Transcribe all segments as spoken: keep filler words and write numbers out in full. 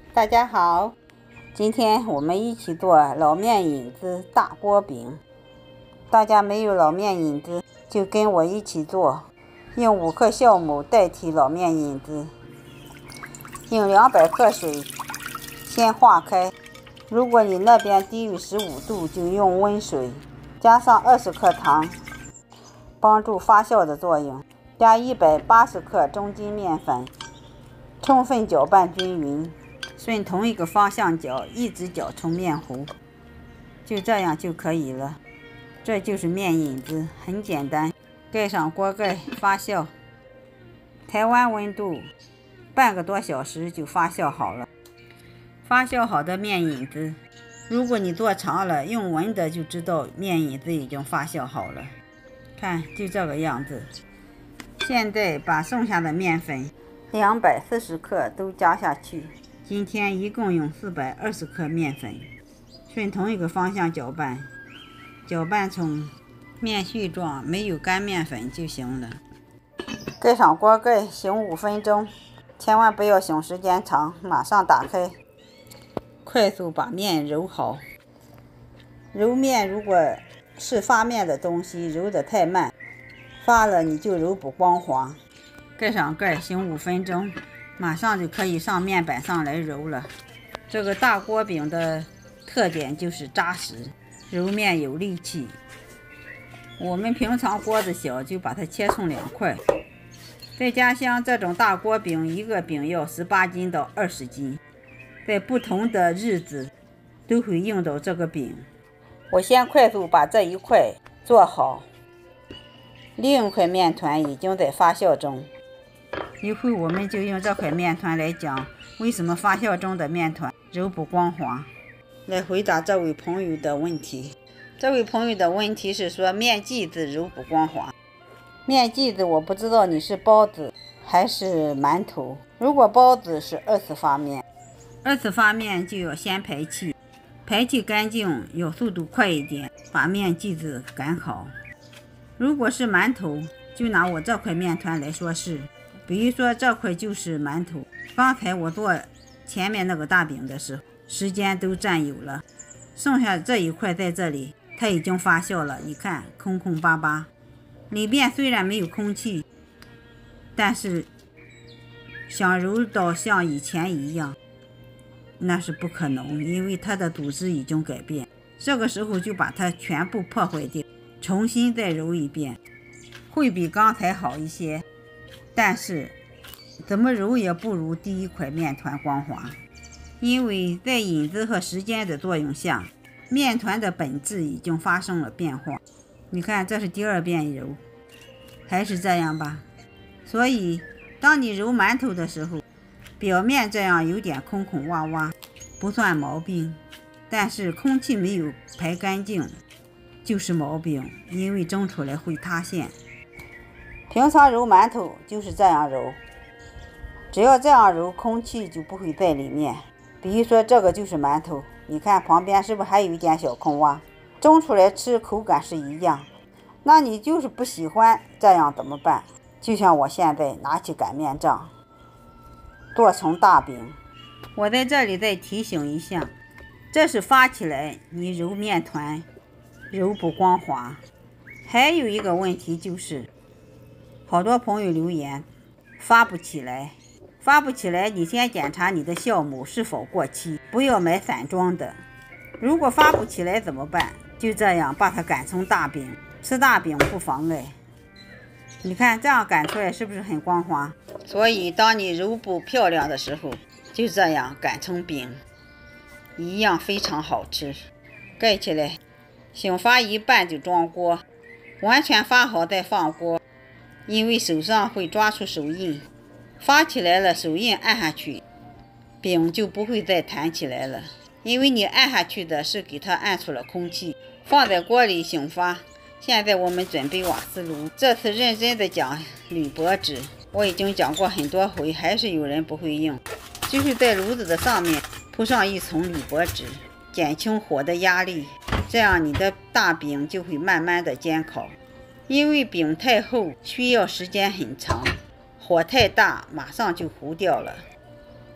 大家好，今天我们一起做老面引子大锅饼。大家没有老面引子，就跟我一起做，用五克酵母代替老面引子，用两百克水先化开。如果你那边低于十五度，就用温水，加上二十克糖，帮助发酵的作用。加一百八十克中筋面粉，充分搅拌均匀。顺同一个方向搅，一直搅成面糊，就这样就可以了。这就是面引子，很简单。盖上锅盖发酵，台湾温度半个多小时就发酵好了。发酵好的面引子，如果你做长了，用闻的就知道面引子已经发酵好了。看，就这个样子。现在把剩下的面粉两百四十克都加下去。今天一共用四百二十克面粉，顺同一个方向搅拌，搅拌成面絮状，没有干面粉就行了。盖上锅盖，醒五分钟，千万不要醒时间长，马上打开，快速把面揉好。揉面如果是发面的东西，揉得太慢，发了你就揉不光滑。盖上盖，醒五分钟。马上就可以上面板上来揉了。这个大锅饼的特点就是扎实，揉面有力气。我们平常锅子小，就把它切成两块。在家乡，这种大锅饼一个饼要十八斤到二十斤，在不同的日子都会用到这个饼。我先快速把这一块做好，另一块面团已经在发酵中。一会我们就用这块面团来讲为什么发酵中的面团揉不光滑，来回答这位朋友的问题。这位朋友的问题是说面剂子揉不光滑。面剂子我不知道你是包子还是馒头。如果包子是二次发面，二次发面就要先排气，排气干净，要速度快一点，把面剂子擀好。如果是馒头，就拿我这块面团来说事。比如说这块就是馒头，刚才我做前面那个大饼的时候，时间都占有了，剩下这一块在这里，它已经发酵了。你看空空巴巴，里边虽然没有空气，但是想揉到像以前一样，那是不可能，因为它的组织已经改变。这个时候就把它全部破坏掉，重新再揉一遍，会比刚才好一些。但是怎么揉也不如第一块面团光滑，因为在引子和时间的作用下，面团的本质已经发生了变化。你看，这是第二遍揉，还是这样吧。所以当你揉馒头的时候，表面这样有点空空洼洼不算毛病，但是空气没有排干净就是毛病，因为蒸出来会塌陷。平常揉馒头就是这样揉，只要这样揉，空气就不会在里面。比如说这个就是馒头，你看旁边是不是还有一点小空洼？蒸出来吃口感是一样。那你就是不喜欢这样怎么办？就像我现在拿起擀面杖做成大饼。我在这里再提醒一下，这是发起来你揉面团揉不光滑。还有一个问题就是，好多朋友留言发不起来，发不起来，你先检查你的酵母是否过期，不要买散装的。如果发不起来怎么办？就这样把它擀成大饼，吃大饼不妨碍。你看这样擀出来是不是很光滑？所以当你揉不漂亮的时候，就这样擀成饼，一样非常好吃。盖起来，醒发一半就装锅，完全发好再放锅。因为手上会抓出手印，发起来了手印按下去，饼就不会再弹起来了。因为你按下去的是给它按出了空气。放在锅里醒发。现在我们准备瓦斯炉。这次认真的讲铝箔纸，我已经讲过很多回，还是有人不会用。就是在炉子的上面铺上一层铝箔纸，减轻火的压力，这样你的大饼就会慢慢的煎烤。因为饼太厚，需要时间很长，火太大马上就糊掉了。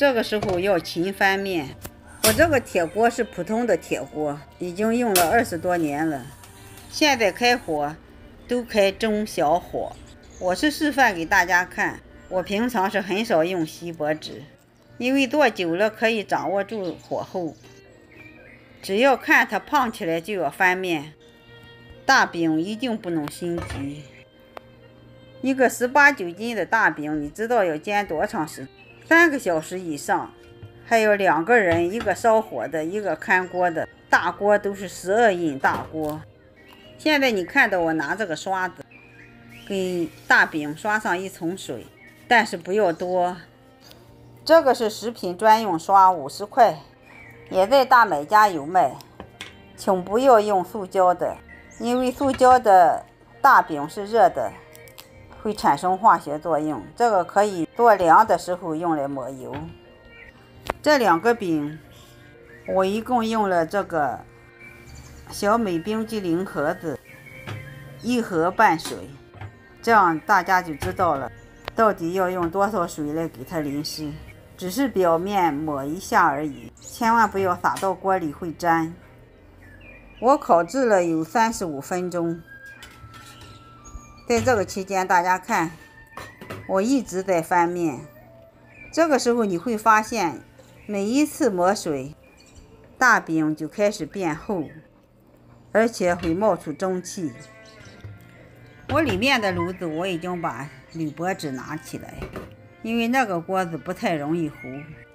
这个时候要勤翻面。我这个铁锅是普通的铁锅，已经用了二十多年了。现在开火都开中小火。我是示范给大家看，我平常是很少用锡箔纸，因为做久了可以掌握住火候。只要看它胖起来就要翻面。大饼一定不能心急。一个十八九斤的大饼，你知道要煎多长时间？三个小时以上。还有两个人，一个烧火的，一个看锅的。大锅都是十二印大锅。现在你看到我拿这个刷子，给大饼刷上一层水，但是不要多。这个是食品专用刷，五十块，也在大买家有卖。请不要用塑胶的，因为塑胶的大饼是热的，会产生化学作用。这个可以做凉的时候用来抹油。这两个饼，我一共用了这个小美冰激凌盒子一盒半水，这样大家就知道了，到底要用多少水来给它淋湿。只是表面抹一下而已，千万不要撒到锅里会粘。我烤制了有三十五分钟，在这个期间，大家看，我一直在翻面。这个时候你会发现，每一次抹水，大饼就开始变厚，而且会冒出蒸汽。我里面的炉子我已经把铝箔纸拿起来，因为那个锅子不太容易糊。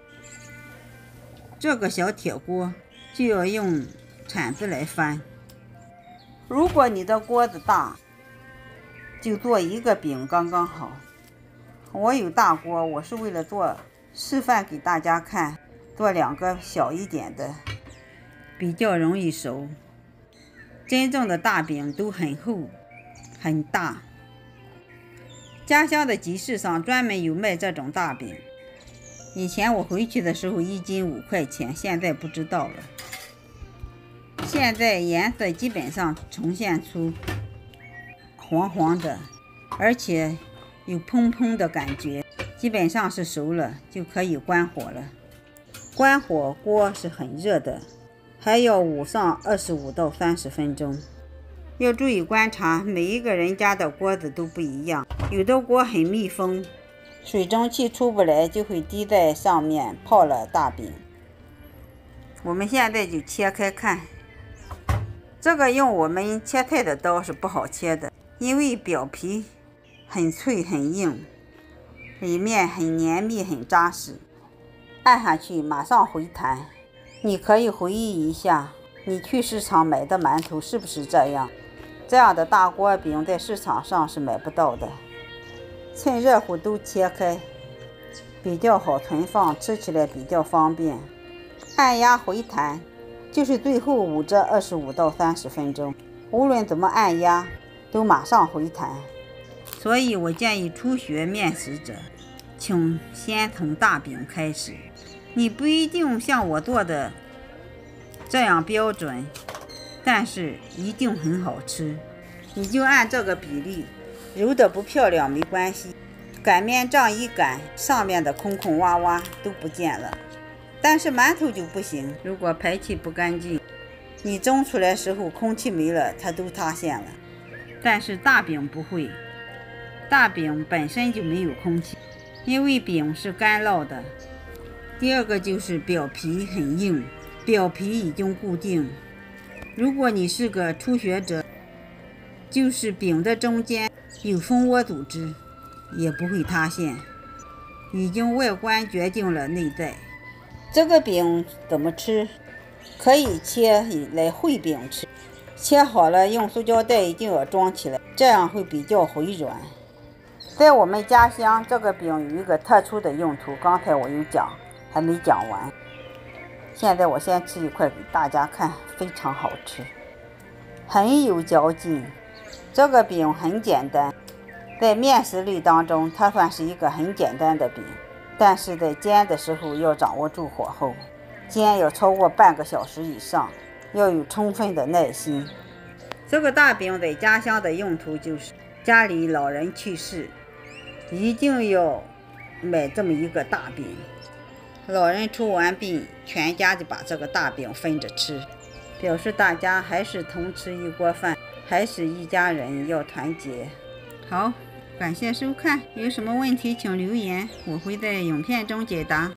这个小铁锅就要用铲子来翻。如果你的锅子大，就做一个饼刚刚好。我有大锅，我是为了做示范给大家看，做两个小一点的，比较容易熟。真正的大饼都很厚很大，家乡的集市上专门有卖这种大饼。以前我回去的时候一斤五块钱，现在不知道了。现在颜色基本上呈现出黄黄的，而且有蓬蓬的感觉，基本上是熟了，就可以关火了。关火锅是很热的，还要捂上二十五到三十分钟。要注意观察，每一个人家的锅子都不一样，有的锅很密封，水蒸气出不来，就会滴在上面，泡了大饼。我们现在就切开看。这个用我们切菜的刀是不好切的，因为表皮很脆很硬，里面很黏密很扎实，按下去马上回弹。你可以回忆一下，你去市场买的馒头是不是这样？这样的大锅饼在市场上是买不到的。趁热乎都切开，比较好存放，吃起来比较方便。按压回弹，就是最后捂着二十五到三十分钟，无论怎么按压，都马上回弹。所以我建议初学面食者，请先从大饼开始。你不一定像我做的这样标准，但是一定很好吃。你就按这个比例，揉得不漂亮没关系，擀面杖一擀，上面的空空洼洼都不见了。但是馒头就不行，如果排气不干净，你蒸出来时候空气没了，它都塌陷了。但是大饼不会，大饼本身就没有空气，因为饼是干烙的。第二个就是表皮很硬，表皮已经固定。如果你是个初学者，就是饼的中间有蜂窝组织，也不会塌陷。已经外观决定了内在。这个饼怎么吃？可以切来烩饼吃，切好了用塑胶袋一定要装起来，这样会比较回软。在我们家乡，这个饼有一个特殊的用途，刚才我有讲，还没讲完。现在我先吃一块给大家看，非常好吃，很有嚼劲。这个饼很简单，在面食类当中，它算是一个很简单的饼，但是在煎的时候要掌握住火候，煎要超过半个小时以上，要有充分的耐心。这个大饼在家乡的用途就是家里老人去世，一定要买这么一个大饼， 老人出完殡，全家就把这个大饼分着吃，表示大家还是同吃一锅饭，还是一家人，要团结。好，感谢收看，有什么问题请留言，我会在影片中解答。